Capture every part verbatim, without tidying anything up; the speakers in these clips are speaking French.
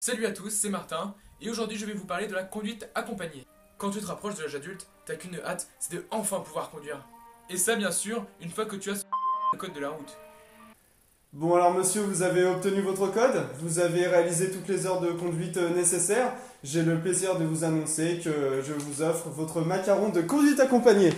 Salut à tous, c'est Martin, et aujourd'hui je vais vous parler de la conduite accompagnée. Quand tu te rapproches de l'âge adulte, t'as qu'une hâte, c'est de enfin pouvoir conduire. Et ça bien sûr, une fois que tu as le code de la route. Bon alors monsieur, vous avez obtenu votre code, vous avez réalisé toutes les heures de conduite nécessaires. J'ai le plaisir de vous annoncer que je vous offre votre macaron de conduite accompagnée.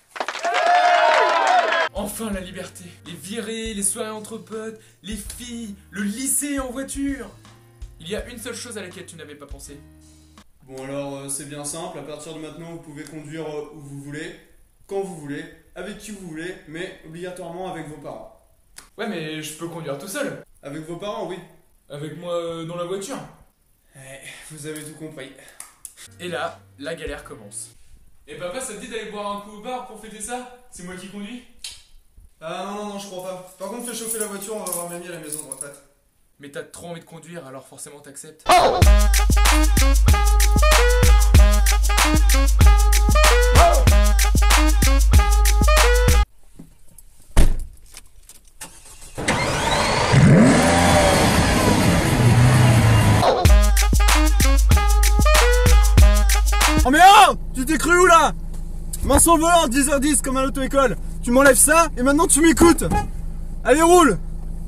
Enfin la liberté, les virées, les soirées entre potes, les filles, le lycée en voiture. Il y a une seule chose à laquelle tu n'avais pas pensé. Bon alors euh, c'est bien simple, à partir de maintenant vous pouvez conduire euh, où vous voulez, quand vous voulez, avec qui vous voulez, mais obligatoirement avec vos parents. Ouais mais je peux conduire tout seul. Avec vos parents, oui. Avec moi euh, dans la voiture. Ouais, vous avez tout compris. Et là, la galère commence. Et papa, ça te dit d'aller boire un coup au bar pour fêter ça? C'est moi qui conduis? Ah non, non, non, je crois pas. Par contre, fais chauffer la voiture, on va voir mamie à la maison de retraite. Mais t'as trop envie de conduire, alors forcément t'acceptes. Oh Oh mais oh, tu t'es cru où là? Main sur le volant, dix heures dix comme à l'auto-école. Tu m'enlèves ça et maintenant tu m'écoutes. Allez, roule.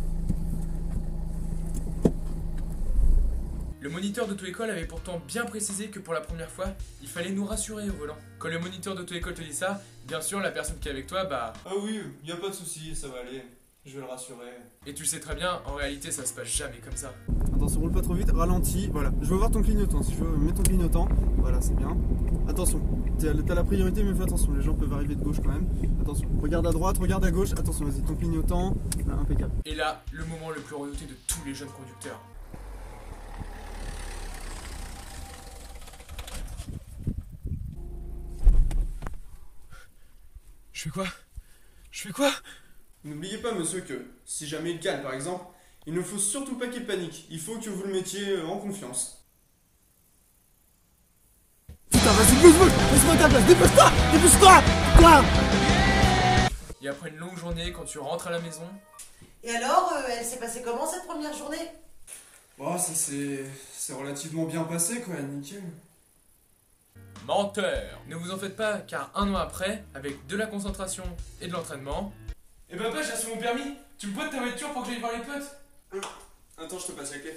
Le moniteur d'auto-école avait pourtant bien précisé que pour la première fois, il fallait nous rassurer au volant. Quand le moniteur d'auto-école te dit ça, bien sûr la personne qui est avec toi, bah... Ah oui, y a pas de souci, ça va aller. Je vais le rassurer. Et tu sais très bien, en réalité ça se passe jamais comme ça. Attention, roule pas trop vite, ralentis, voilà. Je veux voir ton clignotant, si je veux, mets ton clignotant. Voilà, c'est bien. Attention, t'as la priorité, mais fais attention, les gens peuvent arriver de gauche quand même. Attention, regarde à droite, regarde à gauche, attention, vas-y, ton clignotant, là, impeccable. Et là, le moment le plus redouté de tous les jeunes conducteurs. Je fais quoi? Je fais quoi? N'oubliez pas, monsieur, que si jamais il cale, par exemple, il ne faut surtout pas qu'il panique. Il faut que vous le mettiez en confiance. Putain, vas-y, bouge, bouge, laisse-moi ta place, dépêche-toi, dépêche-toi, quoi? Et après une longue journée, quand tu rentres à la maison... Et alors, euh, elle s'est passée comment cette première journée? Oh, ça c'est... c'est relativement bien passé, quoi, nickel. Menteur! Ne vous en faites pas, car un an après, avec de la concentration et de l'entraînement... Et bah papa, j'ai reçu mon permis! Tu me prêtes ta voiture pour que j'aille voir les potes? Attends, je te passe la clé.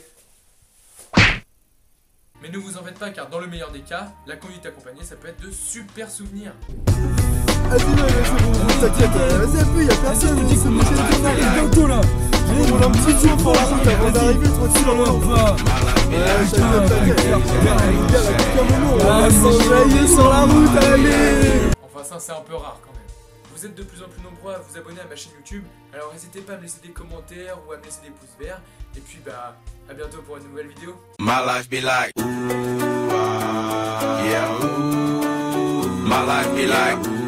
Mais ne vous en faites pas, car dans le meilleur des cas, la conduite accompagnée, ça peut être de super souvenirs. Vas-y, c'est bon, t'inquiète, vas-y un peu, y'a personne, on dit que on arrive bientôt là. On roule un petit tour pour la route avant d'arriver, tranquille, on va. Ouais, chacun on va s'enjailler sur la route, allez. Enfin ça, c'est un peu rare quand même. Vous êtes de plus en plus nombreux à vous abonner à ma chaîne YouTube, alors n'hésitez pas à me laisser des commentaires ou à me laisser des pouces verts. Et puis bah, à bientôt pour une nouvelle vidéo. My life be like, ooh, ah, yeah, ooh, my life be like,